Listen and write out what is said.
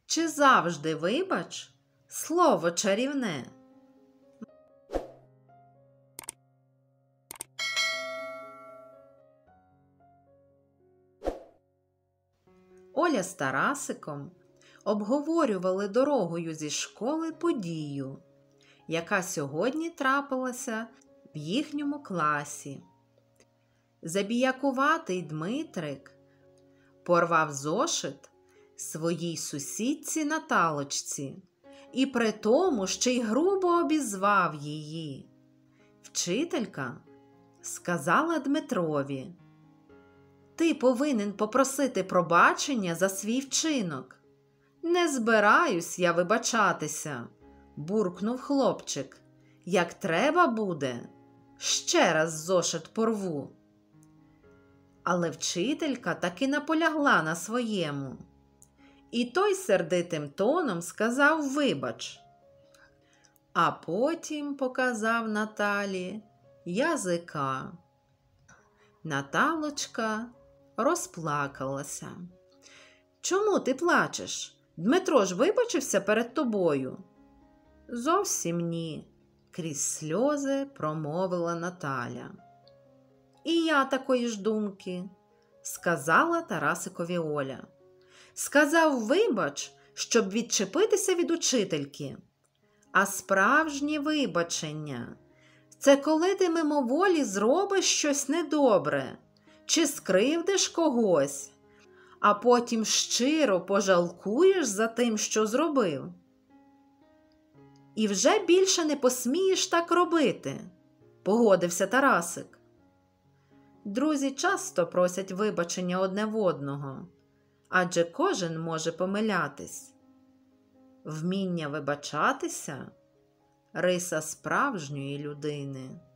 Чи завжди вибач слово чарівне? Оля з Тарасиком обговорювали дорогою зі школи подію, яка сьогодні трапилася в їхньому класі. Забіякуватий Дмитрик порвав зошит своїй сусідці Наталочці і при тому ще й грубо обізвав її. Вчителька сказала Дмитрові: «Ти повинен попросити пробачення за свій вчинок». «Не збираюсь я вибачатися», – буркнув хлопчик. «Як треба буде, ще раз зошит порву». Але вчителька таки наполягла на своєму. І той сердитим тоном сказав «вибач», а потім показав Наталі язика. Наталочка розплакалася. «Чому ти плачеш? Дмитро ж вибачився перед тобою?» «Зовсім ні», – крізь сльози промовила Наталя. «І я такої ж думки», – сказала Тарасикові Оля. «Сказав вибач, щоб відчепитися від учительки. А справжнє вибачення – це коли ти мимоволі зробиш щось недобре чи скривдиш когось, а потім щиро пожалкуєш за тим, що зробив. І вже більше не посмієш так робити», – погодився Тарасик. Друзі часто просять вибачення одне в одного, адже кожен може помилятись. Вміння вибачатися – риса справжньої людини.